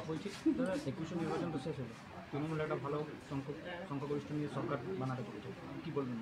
বলছি দাদা, 21 নির্বাচন তো শেষ হলো, তৃণমূল একটা ভালো সংখ্যাগরিষ্ঠ নিয়ে সরকার বানাতে চলেছে, কী বলবেন?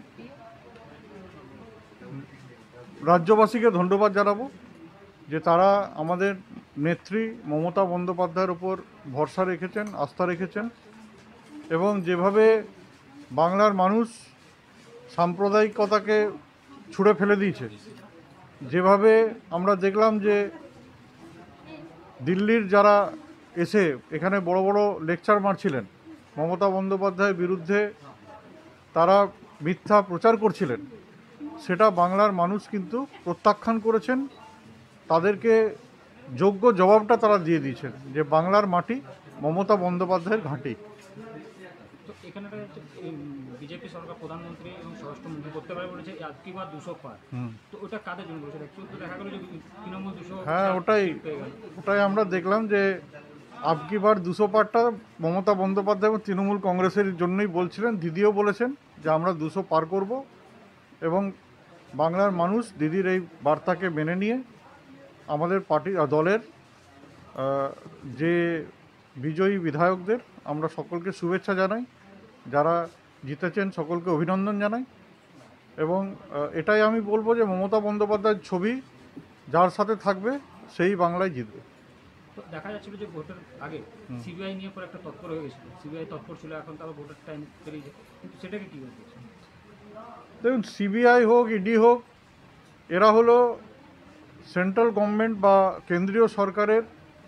রাজ্যবাসীকে ধন্যবাদ জানাবো যে তারা আমাদের নেত্রী মমতা বন্দ্যোপাধ্যায়ের উপর ভরসা রেখেছেন, আস্থা রেখেছেন এবং যেভাবে বাংলার মানুষ সাম্প্রদায়িকতাকে ছুঁড়ে ফেলে দিয়েছে, যেভাবে আমরা দেখলাম যে দিল্লির যারা এসে এখানে বড় বড় লেকচার মারছিলেন মমতা বন্দ্যোপাধ্যায়ের বিরুদ্ধে, তারা মিথ্যা প্রচার করছিলেন, সেটা বাংলার মানুষ কিন্তু প্রত্যাখ্যান করেছেন। তাদেরকে যোগ্য জবাবটা তারা দিয়ে দিয়েছেন যে বাংলার মাটি মমতা বন্দ্যোপাধ্যায়ের ঘাঁটি। তো এখানে বিজেপি সরকার প্রধানমন্ত্রী এবং স্বরাষ্ট্রমন্ত্রী করতে পারে বলেছে আজকে বা 200 পার, তো ওটা কাদের জন্য বলেছে? একটু দেখা গেল যে তৃণমূল 200। হ্যাঁ, ওটাই আমরা দেখলাম যে আবকি বার 200 পারটা মমতা বন্দ্যোপাধ্যায় এবং তৃণমূল কংগ্রেসের জন্যই বলছিলেন। দিদিও বলেছেন যে আমরা 200 পার করব এবং বাংলার মানুষ দিদির এই বার্তাকে মেনে নিয়ে আমাদের পার্টি দলের যে বিজয়ী বিধায়কদের আমরা সকলকে শুভেচ্ছা জানাই, যারা জিতেছেন সকলকে অভিনন্দন জানাই এবং এটাই আমি বলবো যে মমতা বন্দ্যোপাধ্যায়ের ছবি যার সাথে থাকবে সেই বাংলায় জিতবে। তো দেখা যাচ্ছিল যে ভোটের আগে সিবিআই নিয়ে পরে একটা তৎপর হয়ে গেছিল, সিবিআই তৎপর ছিল, এখন তারও ভোটের টাইম পেরিয়ে, কিন্তু সেটাকে কী বলতে? দেখুন, সিবিআই হোক, ইডি হোক, এরা হলো সেন্ট্রাল গভর্নমেন্ট বা কেন্দ্রীয় সরকারের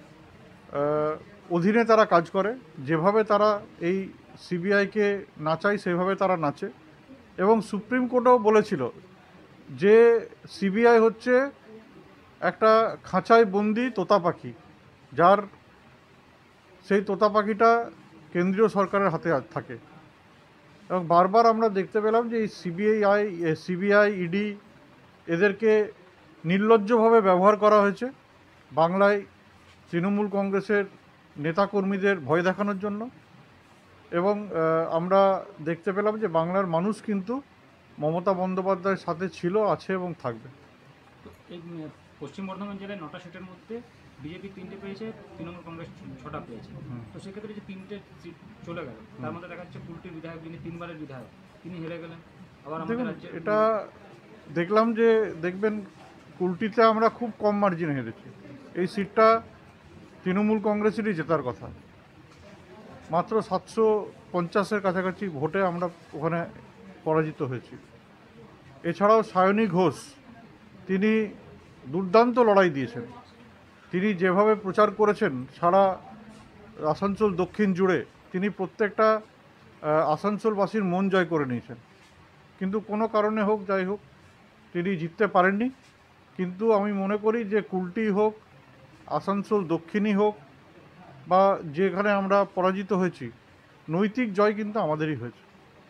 অধীনে তারা কাজ করে। যেভাবে তারা এই সিবিআইকে নাচায় সেভাবে তারা নাচে এবং সুপ্রিম কোর্টও বলেছিল যে সিবিআই হচ্ছে একটা খাঁচায় বন্দি তোতা পাখি, যার সেই তোতা পাখিটা কেন্দ্রীয় সরকারের হাতে থাকে এবং বারবার আমরা দেখতে পেলাম যে এই সিবিআই ইডি এদেরকে নির্লজ্জভাবে ব্যবহার করা হয়েছে বাংলায় তৃণমূল কংগ্রেসের নেতাকর্মীদের ভয় দেখানোর জন্য এবং আমরা দেখতে পেলাম যে বাংলার মানুষ কিন্তু মমতা বন্দ্যোপাধ্যায়ের সাথে ছিল, আছে এবং থাকবে। তো এই পশ্চিম বর্ধমান জেলায় 9টা সিটের মধ্যে বিজেপি 3টে পেয়েছে, তৃণমূল কংগ্রেস 6টা পেয়েছে। তো সেক্ষেত্রে যে 3টে সিট চলে গেল, তার মধ্যে দেখা যাচ্ছে কুলটির বিধায়ক, যিনি 3বারের বিধায়ক, তিনি হেরে গেলেন। আবার আমাদের রাজ্যে এটা দেখলাম যে দেখবেন কুলটিতে আমরা খুব কম মার্জিনে হেরেছি। এই সিটটা তৃণমূল কংগ্রেসেরই জেতার কথা, মাত্র 750-এর কাছাকাছি ভোটে আমরা ওখানে পরাজিত হয়েছি। এছাড়াও সায়নী ঘোষ, তিনি দুর্দান্ত লড়াই দিয়েছেন। তিনি যেভাবে প্রচার করেছেন সারা আসানসোল দক্ষিণ জুড়ে, তিনি প্রত্যেকটা আসানসোলবাসীর মন জয় করে নিয়েছেন। কিন্তু কোনো কারণে হোক, যাই হোক, তিনি জিততে পারেননি। কিন্তু আমি মনে করি যে কুলটি হোক, আসানসোল দক্ষিণই হোক বা যেখানে আমরা পরাজিত হয়েছি, নৈতিক জয় কিন্তু আমাদেরই হয়েছে।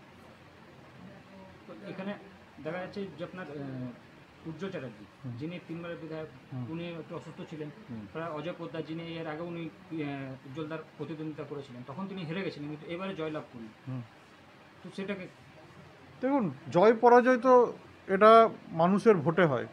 এখানে দেখা যাচ্ছে যে আপনার উজ্জ্বল চ্যাটার্জি, যিনি 3বারের বিধায়ক, উনি একটু অসুস্থ ছিলেন। প্রায় অজয় পোদ্দার, যিনি এর আগে উনি উজ্জ্বলদার প্রতিদ্বন্দ্বিতা করেছিলেন, তখন তিনি হেরে গেছিলেন, কিন্তু এবারে জয়লাভ করলেন। তো সেটাকে দেখুন, জয় পরাজয় তো এটা মানুষের ভোটে হয়।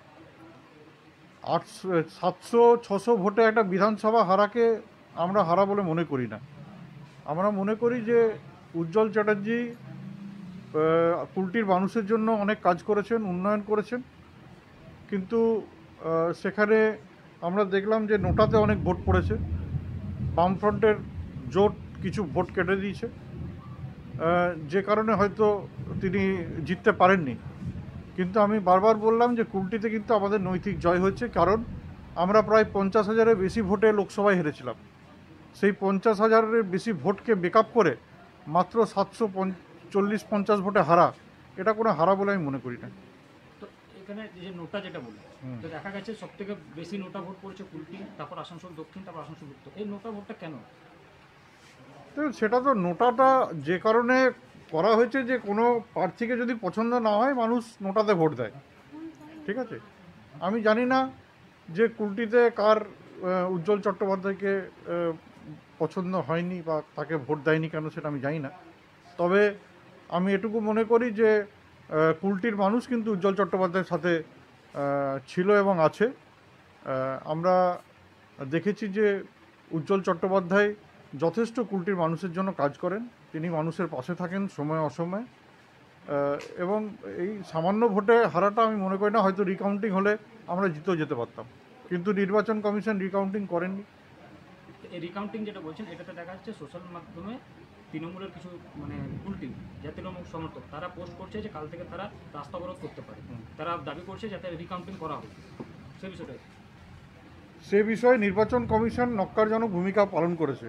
700-600 ভোটে একটা বিধানসভা হারাকে আমরা হারা বলে মনে করি না। আমরা মনে করি যে উজ্জ্বল চ্যাটার্জি কুলটির মানুষের জন্য অনেক কাজ করেছেন, উন্নয়ন করেছেন, কিন্তু সেখানে আমরা দেখলাম যে নোটাতে অনেক ভোট পড়েছে। বামফ্রন্টের জোট কিছু ভোট কেটে দিয়েছে, যে কারণে হয়তো তিনি জিততে পারেননি। কিন্তু আমি বারবার বললাম যে কুলটিতে কিন্তু আমাদের নৈতিক জয় হচ্ছে, কারণ আমরা প্রায় 50,000-এর বেশি ভোটে লোকসভায় হেরেছিলাম। সেই 50,000-এর বেশি ভোটকে বেকআপ করে মাত্র 740-50 ভোটে হারা, এটা কোনো হারা বলে আমি মনে করি না। তো এখানে যে নোটা যেটা বললো, তো দেখা গেছে সব থেকে বেশি নোটা ভোট পড়েছে কুলটি, তারপর আসানসোল দক্ষিণ, তারপর আসানসোল উত্তর। এই নোটা ভোটটা কেন? তো সেটা তো নোটাটা যে কারণে করা হয়েছে যে কোনো প্রার্থীকে যদি পছন্দ না হয়, মানুষ নোটাতে ভোট দেয়, ঠিক আছে। আমি জানি না যে কুলটিতে কার উজ্জ্বল চট্টোপাধ্যায়কে পছন্দ হয়নি বা তাকে ভোট দেয়নি কেন, সেটা আমি জানি না। তবে আমি এটুকু মনে করি যে কুলটির মানুষ কিন্তু উজ্জ্বল চট্টোপাধ্যায়ের সাথে ছিল এবং আছে। আমরা দেখেছি যে উজ্জ্বল চট্টোপাধ্যায় যথেষ্ট কুলটির মানুষের জন্য কাজ করেন, তিনি মানুষের পাশে থাকেন সময় অসময়ে, এবং এই সামান্য ভোটে হারাটা আমি মনে করি না, হয়তো রিকাউন্টিং হলে আমরা জিতেও যেতে পারতাম, কিন্তু নির্বাচন কমিশন রিকাউন্টিং করেননি। এই রিকাউন্টিং যেটা বলছেন, এটাতে দেখা যাচ্ছে সোশ্যাল মাধ্যমে তৃণমূলের কিছু মানে কুলটি যা তৃণমূল সমর্থক তারা পোস্ট করছে যে কাল থেকে তারা রাস্তা অবরোধ করতে পারে, তারা দাবি করছে যাতে রিকাউন্টিং করা হবে, সেই বিষয়টা। সে বিষয়ে নির্বাচন কমিশন নক্কারজনক ভূমিকা পালন করেছে।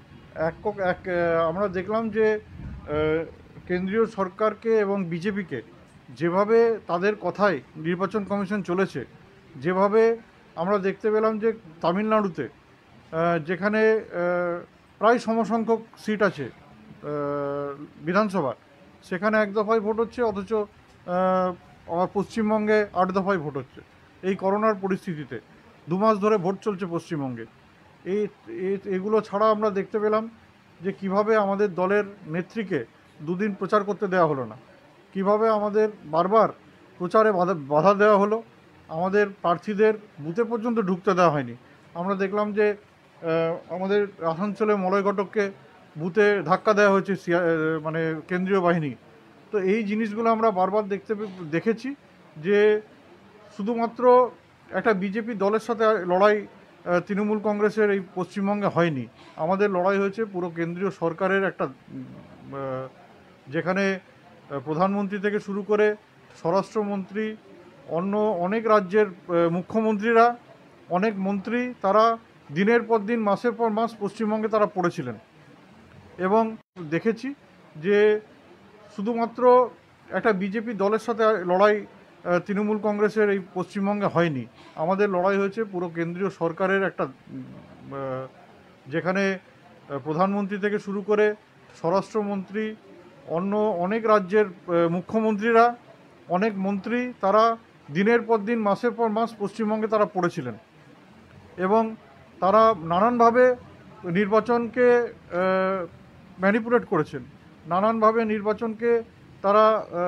আমরা দেখলাম যে কেন্দ্রীয় সরকারকে এবং বিজেপিকে যেভাবে তাদের কথায় নির্বাচন কমিশন চলেছে, যেভাবে আমরা দেখতে পেলাম যে তামিলনাড়ুতে যেখানে প্রায় সমসংখ্যক সিট আছে বিধানসভা, সেখানে এক দফায় ভোট হচ্ছে, অথচ আমার পশ্চিমবঙ্গে 8 দফায় ভোট হচ্ছে। এই করোনার পরিস্থিতিতে 2 মাস ধরে ভোট চলছে পশ্চিমবঙ্গে। এগুলো ছাড়া আমরা দেখতে পেলাম যে কিভাবে আমাদের দলের নেত্রীকে 2 দিন প্রচার করতে দেওয়া হলো না, কিভাবে আমাদের বারবার প্রচারে বাধা দেওয়া হলো, আমাদের প্রার্থীদের বুথে পর্যন্ত ঢুকতে দেওয়া হয়নি। আমরা দেখলাম যে আমাদের আসানসোলে মলয় ঘটককে বুথে ধাক্কা দেওয়া হয়েছে মানে কেন্দ্রীয় বাহিনী। তো এই জিনিসগুলো আমরা বারবার দেখেছি যে শুধুমাত্র একটা বিজেপি দলের সাথে লড়াই তৃণমূল কংগ্রেসের এই পশ্চিমবঙ্গে হয়নি, আমাদের লড়াই হয়েছে পুরো কেন্দ্রীয় সরকারের একটা, যেখানে প্রধানমন্ত্রী থেকে শুরু করে স্বরাষ্ট্রমন্ত্রী, অন্য অনেক রাজ্যের মুখ্যমন্ত্রীরা, অনেক মন্ত্রী, তারা দিনের পর দিন মাসের পর মাস পশ্চিমবঙ্গে তারা পড়েছিলেন। এবং দেখেছি যে শুধুমাত্র একটা বিজেপি দলের সাথে লড়াই তৃণমূল কংগ্রেসের এই পশ্চিমবঙ্গে হয়নি, আমাদের লড়াই হয়েছে পুরো কেন্দ্রীয় সরকারের একটা, যেখানে প্রধানমন্ত্রী থেকে শুরু করে স্বরাষ্ট্রমন্ত্রী, অন্য অনেক রাজ্যের মুখ্যমন্ত্রীরা, অনেক মন্ত্রী, তারা দিনের পর দিন মাসের পর মাস পশ্চিমবঙ্গে তারা পড়েছিলেন এবং তারা নানানভাবে নির্বাচনকে ম্যানিপুলেট করেছেন, নানানভাবে নির্বাচনকে তারা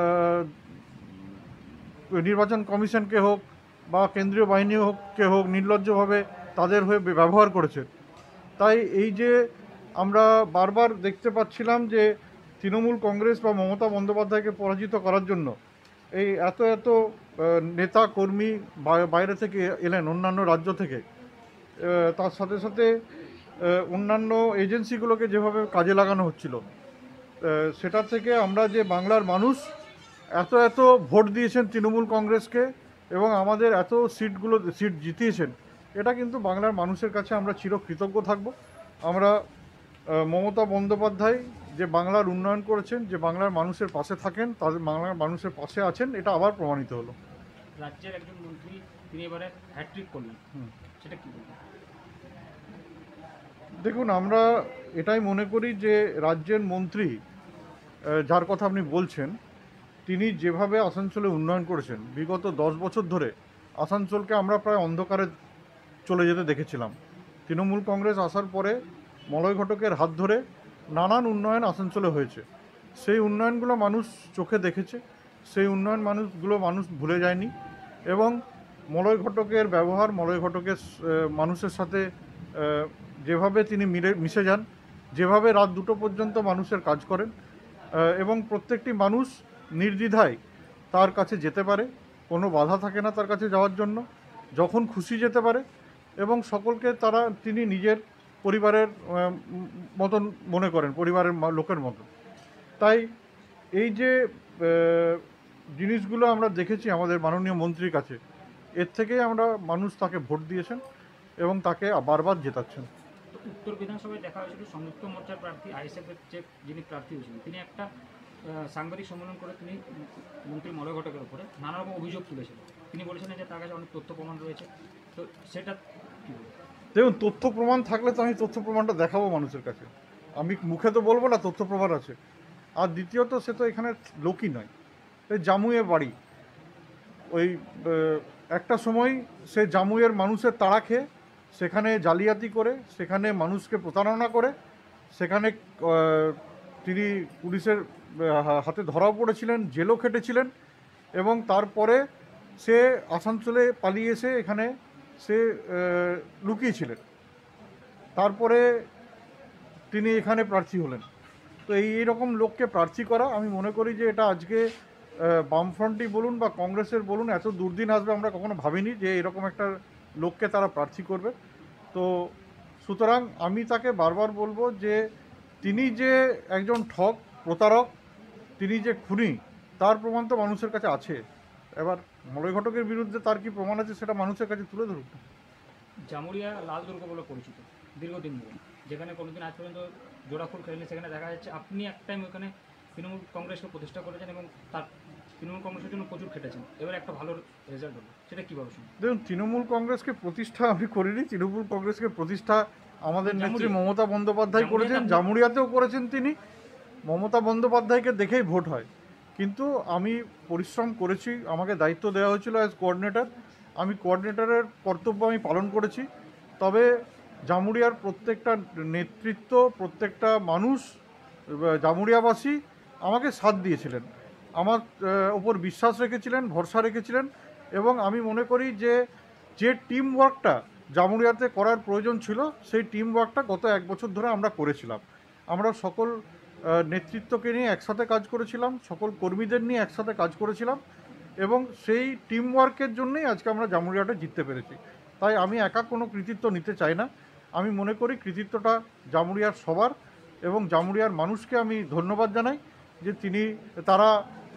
নির্বাচন কমিশনকে হোক বা কেন্দ্রীয় বাহিনী হোক নির্লজ্জভাবে তাদের হয়ে ব্যবহার করেছে। তাই এই যে আমরা বারবার দেখতে পাচ্ছিলাম যে তৃণমূল কংগ্রেস বা মমতা বন্দ্যোপাধ্যায়কে পরাজিত করার জন্য এই এত নেতা কর্মী বাইরে থেকে এলেন, অন্যান্য রাজ্য থেকে, তার সাথে সাথে অন্যান্য এজেন্সিগুলোকে যেভাবে কাজে লাগানো হচ্ছিল, সেটা থেকে আমরা যে বাংলার মানুষ এত ভোট দিয়েছেন তৃণমূল কংগ্রেসকে এবং আমাদের এত সিট জিতিয়েছেন, এটা কিন্তু বাংলার মানুষের কাছে আমরা চিরকৃতজ্ঞ থাকব। আমরা মমতা বন্দ্যোপাধ্যায় যে বাংলার উন্নয়ন করেছেন, যে বাংলার মানুষের পাশে থাকেন, তাদের বাংলার মানুষের পাশে আছেন, এটা আবার প্রমাণিত হলো। রাজ্যের একজন মন্ত্রী তিনি এবারে হ্যাট্রিক করলেন, সেটা কি বলবেন? দেখুন, আমরা এটাই মনে করি যে রাজ্যের মন্ত্রী যার কথা আপনি বলছেন, তিনি যেভাবে আসানসোলে উন্নয়ন করেছেন, বিগত 10 বছর ধরে আসানসোলকে আমরা প্রায় অন্ধকারে চলে যেতে দেখেছিলাম। তৃণমূল কংগ্রেস আসার পরে মলয় ঘটকের হাত ধরে নানান উন্নয়ন আসানসোলে হয়েছে, সেই উন্নয়নগুলো মানুষ চোখে দেখেছে, সেই মানুষ ভুলে যায়নি। এবং মলয় ঘটকের ব্যবহার, মলয় ঘটকের মানুষের সাথে যেভাবে তিনি মিশে যান, যেভাবে রাত 2টো পর্যন্ত মানুষের কাজ করেন এবং প্রত্যেকটি মানুষ নির্দ্বিধায় তার কাছে যেতে পারে, কোনো বাধা থাকে না তার কাছে যাওয়ার জন্য, যখন খুশি যেতে পারে এবং সকলকে তিনি নিজের পরিবারের মতন মনে করেন, পরিবারের লোকের মতন। তাই এই যে জিনিসগুলো আমরা দেখেছি আমাদের মাননীয় মন্ত্রীর কাছে, এর থেকেই মানুষ তাকে ভোট দিয়েছেন এবং তাকে বারবার জেতাচ্ছেন। উত্তর বিধানসভায় দেখা হয়েছিল সংযুক্ত মোর্চার প্রার্থী আইএসএফের যিনি প্রার্থী হয়েছিলেন, তিনি একটা সাংবাদিক সম্মেলন করে তিনি মন্ত্রী মলয় ঘটকের উপরে নানা রকম অভিযোগ তুলেছিলেন। তিনি বলেছিলেন যে তার কাছে অনেক তথ্য প্রমাণ রয়েছে, তো সেটা কী বলবেন? দেখুন, তথ্য প্রমাণ থাকলে তো আমি তথ্য প্রমাণটা দেখাবো মানুষের কাছে, আমি মুখে তো বলবো না তথ্য প্রমাণ আছে। আর দ্বিতীয়ত, সে তো এখানে লোকই নয়, এই জামুইয়ে বাড়ি, ওই একটা সময় সে জামুইয়ের মানুষের তাড়া খেয়ে সেখানে জালিয়াতি করে, সেখানে মানুষকে প্রতারণা করে, সেখানে তিনি পুলিশের হাতে ধরাও পড়েছিলেন, জেলও খেটেছিলেন এবং তারপরে সে আসানসোলে পালিয়ে এসে এখানে সে লুকিয়েছিলেন। তারপরে তিনি এখানে প্রার্থী হলেন। তো এইরকম লোককে প্রার্থী করা, আমি মনে করি যে এটা আজকে বামফ্রন্টই বলুন বা কংগ্রেসের বলুন, এত দুর্দিন আসবে আমরা কখনো ভাবিনি যে এরকম একটা লোককে তারা প্রার্থী করবে। তো সুতরাং আমি তাকে বারবার বলবো যে তিনি যে একজন ঠক, প্রতারক, তিনি যে খুনি, তার প্রমাণ তো মানুষের কাছে আছে। এবার মলয় ঘটকের বিরুদ্ধে তার কি প্রমাণ আছে সেটা মানুষের কাছে তুলে ধরুক। জামুরিয়া লাল দুর্গ বলে পরিচিত দীর্ঘদিন ধরে, যেখানে কোনোদিন আজ পর্যন্ত জোড়াফুল খেলেনি। সেখানে দেখা যাচ্ছে আপনি এক টাইম ওখানে তৃণমূল কংগ্রেসকে প্রতিষ্ঠা করেছেন এবং তার তৃণমূল কংগ্রেসের জন্য প্রচুর খেটেছেন। এবার একটা ভালো রেজাল্ট হলো, সেটা কীভাবে শুনুন? দেখুন, তৃণমূল কংগ্রেসকে প্রতিষ্ঠা আমি করিনি। তৃণমূল কংগ্রেসকে প্রতিষ্ঠা আমাদের নেত্রী মমতা বন্দ্যোপাধ্যায় করেছেন, জামুরিয়াতেও করেছেন তিনি। মমতা বন্দ্যোপাধ্যায়কে দেখেই ভোট হয়। কিন্তু আমি পরিশ্রম করেছি, আমাকে দায়িত্ব দেওয়া হয়েছিল অ্যাজ কোঅর্ডিনেটর। আমি কোঅর্ডিনেটরের কর্তব্য আমি পালন করেছি। তবে জামুরিয়ার প্রত্যেকটা নেতৃত্ব, প্রত্যেকটা মানুষ, জামুরিয়াবাসী আমাকে সাথ দিয়েছিলেন, আমার ওপর বিশ্বাস রেখেছিলেন, ভরসা রেখেছিলেন। এবং আমি মনে করি যে টিম ওয়ার্কটা জামুরিয়াতে করার প্রয়োজন ছিল, সেই টিম ওয়ার্কটা গত 1 বছর ধরে আমরা করেছিলাম। আমরা সকল নেতৃত্বকে নিয়ে একসাথে কাজ করেছিলাম, সকল কর্মীদের নিয়ে একসাথে কাজ করেছিলাম, এবং সেই টিম ওয়ার্কের জন্যই আজকে আমরা জামুরিয়াটা জিততে পেরেছি। তাই আমি একা কোনো কৃতিত্ব নিতে চাই না। আমি মনে করি কৃতিত্বটা জামুরিয়ার সবার, এবং জামুরিয়ার মানুষকে আমি ধন্যবাদ জানাই যে তারা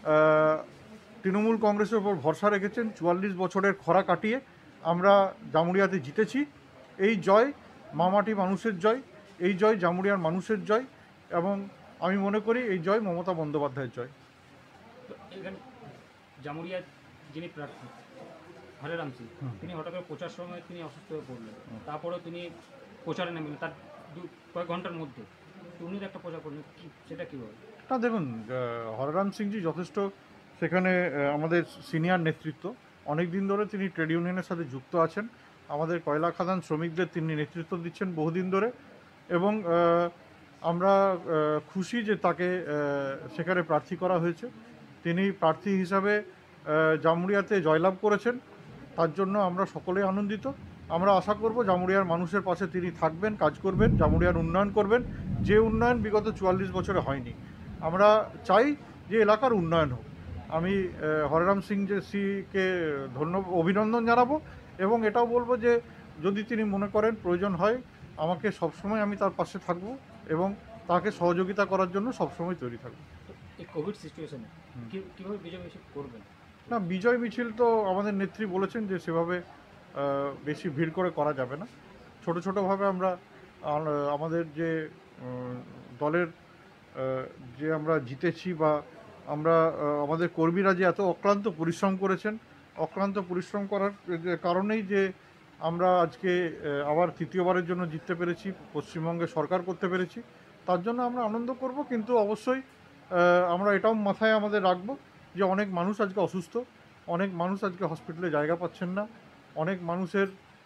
তৃণমূল কংগ্রেসের উপর ভরসা রেখেছেন। 44 বছরের খরা কাটিয়ে আমরা জামুরিয়াতে জিতেছি। এই জয় মামাটি মানুষের জয়, এই জয় জামুরিয়ার মানুষের জয়, এবং আমি মনে করি এই জয় মমতা বন্দ্যোপাধ্যায়ের জয়। তো এখানে জামুরিয়ার যিনি প্রার্থী হরেরাম সিং, তিনি হঠাৎ করে প্রচার সময় তিনি অসুস্থ হয়ে পড়লেন। তারপরেও তিনি প্রচারে নেমেন তার কয়েক ঘন্টার মধ্যে। উনি একটা প্রচার করলেন, সেটা কীভাবে? না, দেখুন, হরেরাম সিংজি যথেষ্ট সেখানে আমাদের সিনিয়র নেতৃত্ব। অনেক দিন ধরে তিনি ট্রেড ইউনিয়নের সাথে যুক্ত আছেন। আমাদের কয়লা খাদান শ্রমিকদের তিনি নেতৃত্ব দিচ্ছেন বহুদিন ধরে, এবং আমরা খুশি যে তাকে সেখানে প্রার্থী করা হয়েছে। তিনি প্রার্থী হিসাবে জামুরিয়াতে জয়লাভ করেছেন, তার জন্য আমরা সকলেই আনন্দিত। আমরা আশা করব জামুরিয়ার মানুষের পাশে তিনি থাকবেন, কাজ করবেন, জামুরিয়ার উন্নয়ন করবেন, যে উন্নয়ন বিগত 44 বছরে হয়নি। আমরা চাই যে এলাকার উন্নয়ন হোক। আমি হরেরাম সিং সিকে অভিনন্দন জানাবো, এবং এটাও বলবো যে যদি তিনি মনে করেন প্রয়োজন হয়, আমাকে সবসময় আমি তার পাশে থাকব এবং তাকে সহযোগিতা করার জন্য সবসময় তৈরি থাকবো। এই কোভিড সিচুয়েশনে কীভাবে বিজয় মিছিল করবেন? না, বিজয় মিছিল তো আমাদের নেত্রী বলেছেন যে সেভাবে বেশি ভিড় করে করা যাবে না। ছোট ছোটোভাবে আমরা আমাদের যে দলের যে আমরা জিতেছি, বা আমরা আমাদের কর্মীরা যে এত অক্লান্ত পরিশ্রম করেছেন, অক্লান্ত পরিশ্রম করার কারণেই যে আমরা আজকে আবার তৃতীয়বারের জন্য জিততে পেরেছি, পশ্চিমবঙ্গে সরকার করতে পেরেছি, তার জন্য আমরা আনন্দ করব। কিন্তু অবশ্যই আমরা এটাও মাথায় আমাদের রাখবো যে অনেক মানুষ আজকে অসুস্থ, অনেক মানুষ আজকে হসপিটালে জায়গা পাচ্ছেন না, অনেক মানুষের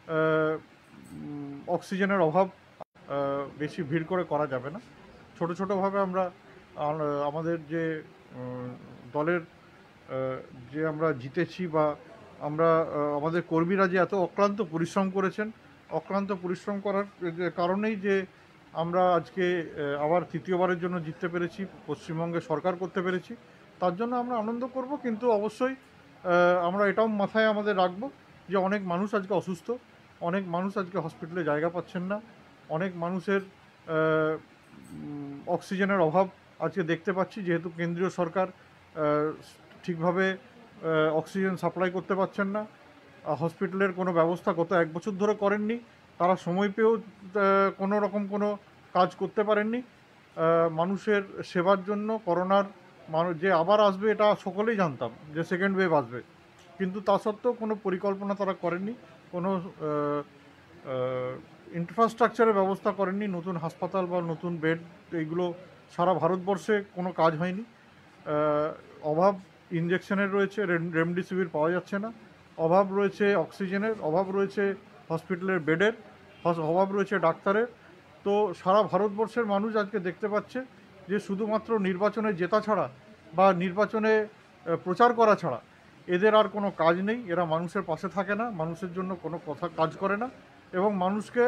অক্সিজেনের অভাব। বেশি ভিড় করে করা যাবে না। ছোট ছোটোভাবে আমরা আমাদের যে দলের যে আমরা জিতেছি, বা আমরা আমাদের কর্মীরা যে এত অক্লান্ত পরিশ্রম করেছেন, অক্লান্ত পরিশ্রম করার কারণেই যে আমরা আজকে আবার তৃতীয়বারের জন্য জিততে পেরেছি, পশ্চিমবঙ্গে সরকার করতে পেরেছি, তার জন্য আমরা আনন্দ করব। কিন্তু অবশ্যই আমরা এটাও মাথায় আমাদের রাখবো যে অনেক মানুষ আজকে অসুস্থ, অনেক মানুষ আজকে হসপিটালে জায়গা পাচ্ছেন না, অনেক মানুষের অক্সিজেনের অভাব আজকে দেখতে পাচ্ছি, যেহেতু কেন্দ্রীয় সরকার ঠিকভাবে অক্সিজেন সাপ্লাই করতে পারছেন না। হসপিটালের কোনো ব্যবস্থা গত 1 বছর ধরে করেননি, তারা সময় পেয়েও কোনো রকম কোনো কাজ করতে পারেননি। মানুষের সেবার জন্য করোনার যে আবার আসবে এটা সকলেই জানতাম যে সেকেন্ড ওয়েভ আসবে, কিন্তু তা সত্ত্বেও কোনো পরিকল্পনা তারা করেননি, কোনো ইনফ্রাস্ট্রাকচারের ব্যবস্থা করেননি, নতুন হাসপাতাল বা নতুন বেড, এইগুলো সারা ভারতবর্ষে কোনো কাজ হয়নি। অভাব ইঞ্জেকশনের রয়েছে, রেমডেসিভির পাওয়া যাচ্ছে না, অভাব রয়েছে অক্সিজেনের, অভাব রয়েছে হসপিটালের বেডের, অভাব রয়েছে ডাক্তারের। তো সারা ভারতবর্ষের মানুষ আজকে দেখতে পাচ্ছে যে শুধুমাত্র নির্বাচনে জেতা ছাড়া বা নির্বাচনে প্রচার করা ছাড়া এদের আর কোনো কাজ নেই। এরা মানুষের পাশে থাকে না, মানুষের জন্য কোনো কাজ করে না, এবং মানুষকে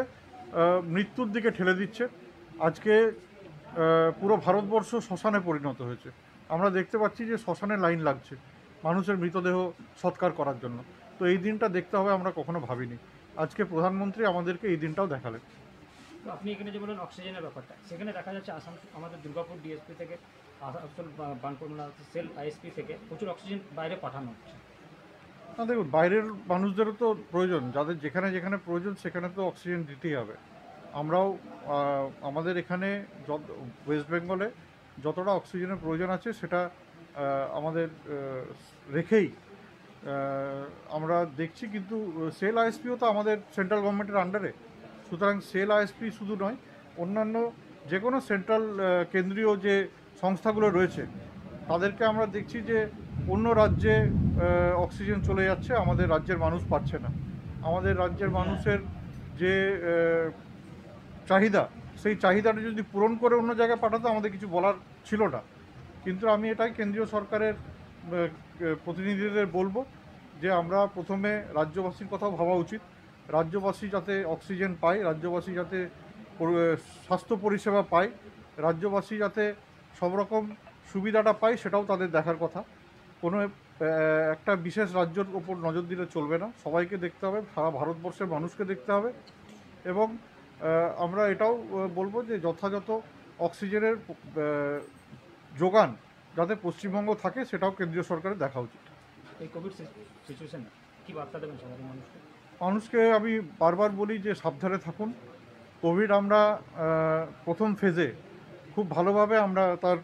মৃত্যুর দিকে ঠেলে দিচ্ছে। আজকে পুরো ভারতবর্ষ শ্মশানে পরিণত হয়েছে। আমরা দেখতে পাচ্ছি যে শ্মশানে লাইন লাগছে মানুষের মৃতদেহ সৎকার করার জন্য। তো এই দিনটা দেখতে হবে আমরা কখনো ভাবিনি। আজকে প্রধানমন্ত্রী আমাদেরকে এই দিনটাও দেখালেন। তো আপনি এখানে যে বলেন অক্সিজেনের ব্যাপারটা, সেখানে দেখা যাচ্ছে আসাম আমাদের দুর্গাপুর ডিএসপি থেকে আসানসোল বানপুর সেল আইএসপি থেকে প্রচুর অক্সিজেন বাইরে পাঠানো হচ্ছে। না দেখুন, বাইরের মানুষদেরও তো প্রয়োজন, যাদের যেখানে যেখানে প্রয়োজন সেখানে তো অক্সিজেন দিতেই হবে। আমরাও আমাদের এখানে ওয়েস্ট বেঙ্গলে যতটা অক্সিজেনের প্রয়োজন আছে সেটা আমাদের রেখেই আমরা দেখছি। কিন্তু সেল আইএসপিও তো আমাদের সেন্ট্রাল গভর্নমেন্টের আন্ডারে, সুতরাং সেল আইএসপি শুধু নয়, অন্যান্য যে কোনো সেন্ট্রাল কেন্দ্রীয় যে সংস্থাগুলো রয়েছে তাদেরকে আমরা দেখছি যে অন্য রাজ্যে অক্সিজেন চলে যাচ্ছে, আমাদের রাজ্যের মানুষ পাচ্ছে না। আমাদের রাজ্যের মানুষের যে চাহিদা, সেই চাহিদাটা যদি পূরণ করে অন্য জায়গায় পাঠাতো আমাদের কিছু বলার ছিল না। কিন্তু আমি এটাই কেন্দ্রীয় সরকারের প্রতিনিধিদের বলবো যে আমরা প্রথমে রাজ্যবাসীর কথাও ভাবা উচিত। রাজ্যবাসী যাতে অক্সিজেন পায়, রাজ্যবাসী যাতে স্বাস্থ্য পরিষেবা পায়, রাজ্যবাসী যাতে সব রকম সুবিধাটা পায়, সেটাও তাদের দেখার কথা। কোনো একটা বিশেষ রাজ্যের ওপর নজর দিলে চলবে না, সবাইকে দেখতে হবে, সারা ভারতবর্ষের মানুষকে দেখতে হবে। এবং আমরা এটাও বলবো যে যথাযথ অক্সিজেনের যোগান যাতে পশ্চিমবঙ্গ থাকে সেটাও কেন্দ্রীয় সরকারের দেখা উচিত। এই কোভিড সিচুয়েশনে কী বার্তা দেবেন সাধারণ মানুষকে? মানুষকে আমি বারবার বলি যে সাবধানে থাকুন। কোভিড আমরা প্রথম ফেজে খুব ভালোভাবে আমরা তার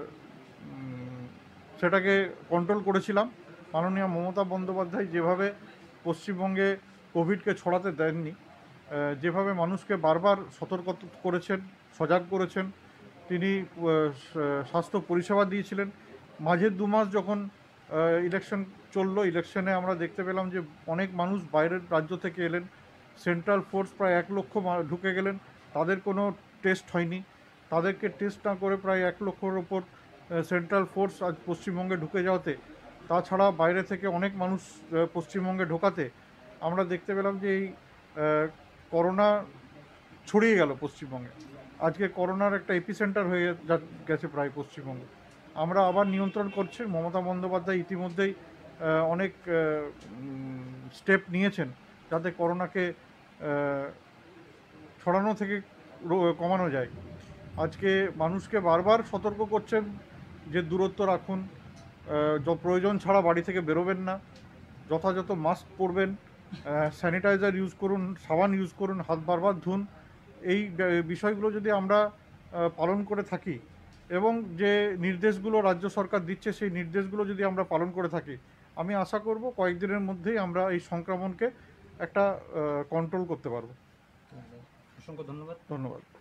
সেটাকে কন্ট্রোল করেছিলাম। মাননীয় মমতা বন্দ্যোপাধ্যায় যেভাবে পশ্চিমবঙ্গে কোভিডকে ছড়াতে দেননি, যেভাবে মানুষকে বারবার সতর্ক করেছেন, সজাগ করেছেন, তিনি স্বাস্থ্য পরিষেবা দিয়েছিলেন। মাঝের 2 মাস যখন ইলেকশন চললো, ইলেকশনে আমরা দেখতে পেলাম যে অনেক মানুষ বাইরের রাজ্য থেকে এলেন, সেন্ট্রাল ফোর্স প্রায় 1 লক্ষ ঢুকে গেলেন, তাদের কোনো টেস্ট হয়নি। তাদেরকে টেস্ট না করে প্রায় 1 লক্ষর ওপর সেন্ট্রাল ফোর্স আজ পশ্চিমবঙ্গে ঢুকে যাওয়াতে, তাছাড়া বাইরে থেকে অনেক মানুষ পশ্চিমবঙ্গে ঢোকাতে আমরা দেখতে পেলাম যে এই করোনা ছড়িয়ে গেল পশ্চিমবঙ্গে। আজকে করোনার একটা এপিসেন্টার হয়ে গেছে প্রায় পশ্চিমবঙ্গ। আমরা আবার নিয়ন্ত্রণ করছি। মমতা বন্দ্যোপাধ্যায় ইতিমধ্যেই অনেক স্টেপ নিয়েছেন যাতে করোনাকে ছড়ানো থেকে কমানো যায়। আজকে মানুষকে বারবার সতর্ক করছেন যে দূরত্ব রাখুন, প্রয়োজন ছাড়া বাড়ি থেকে বেরোবেন না, যথাযথ মাস্ক পরবেন, স্যানিটাইজার ইউজ করুন, সাবান ইউজ করুন, হাত বারবার ধুন। এই বিষয়গুলো যদি আমরা পালন করে থাকি এবং যে নির্দেশগুলো রাজ্য সরকার দিচ্ছে সেই নির্দেশগুলো যদি আমরা পালন করে থাকি, আমি আশা করব কয়েকদিনের মধ্যেই আমরা এই সংক্রমণকে একটা কন্ট্রোল করতে পারবো। অসংখ্য ধন্যবাদ। ধন্যবাদ।